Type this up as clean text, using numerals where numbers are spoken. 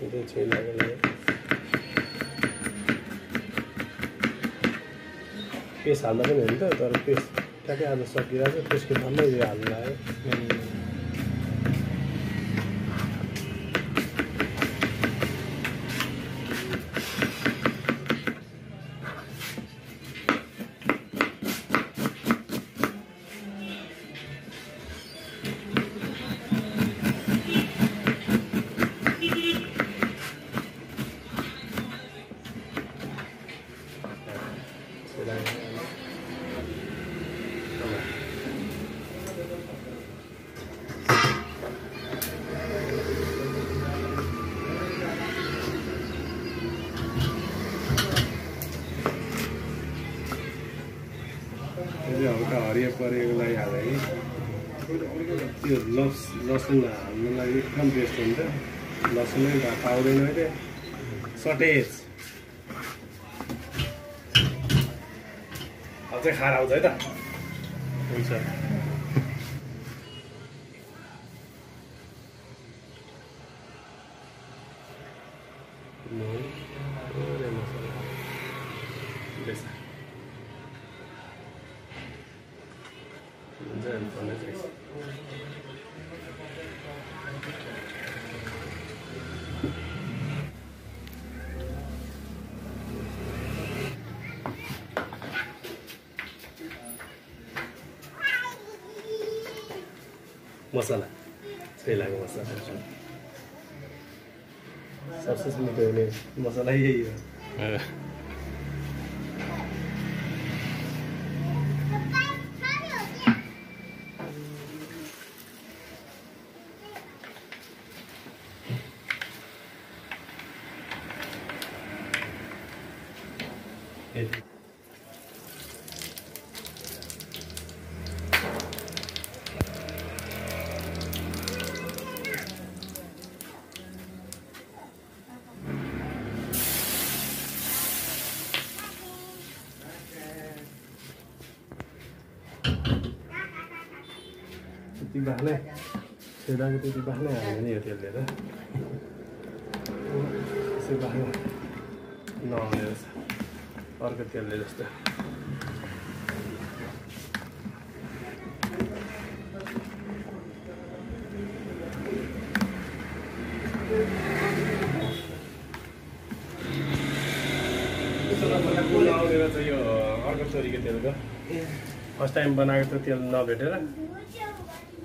त्यो छोइलाको लागि पेस्ट हाल्दा पनि हुन्छ तर पेस्ट ठ्याक्कै आज सकिरहेको छ त्यसको ठाउँमा यो हाल्नु लाग्यो हल्का हरियो परेकोलाई हाले त्यो लसुन हाल्नुलाई एकदम बेस्ट हुन्छ लसुनै पाउँदैन अहिले सटेज अझै खाएर आउँछ है त हुन्छ मसला छोइलाको मसला सबसे मिठो हुने मसला यही हो त्यति बाख्ने छोइलाको त्यति बाख्ने हाल्यो नि यो तेलले त त्यसै बाख्ने नहुने रहेछ अर्को तेलले जस्तो आउने रहेछ यो अर्को चोरीको तेलको फर्स्ट टाइम बनाएको त तेल नभेटेर